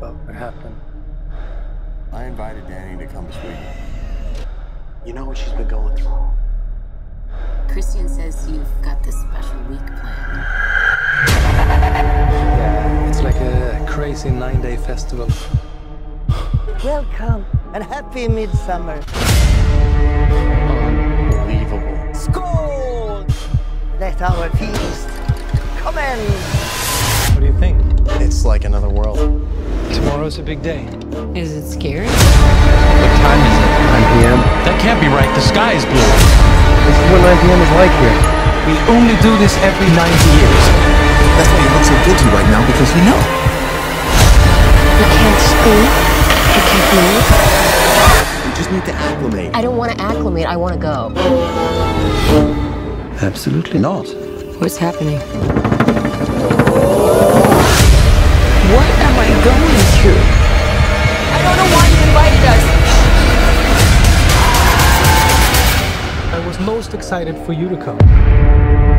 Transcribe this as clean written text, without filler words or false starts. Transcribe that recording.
about what happened. I invited Danny to come to Sweden. You know what she's been going through? Christian says you've got this special week planned. Yeah, it's like a crazy 9-day festival. Welcome and happy Midsommar. Unbelievable. Skål! Let our feast commence. What do you think? It's like another world. Tomorrow's a big day. Is it scary? What time is it? 9 p.m. That can't be right. The sky is blue. This is what 9 p.m. is like here. We only do this every 90 years. That's why you look so guilty right now, because you know. You can't speak. You can't move. You just need to acclimate. I don't want to acclimate. I want to go. Absolutely not. What's happening? What am I going through? I don't know why you invited us. I was most excited for you to come.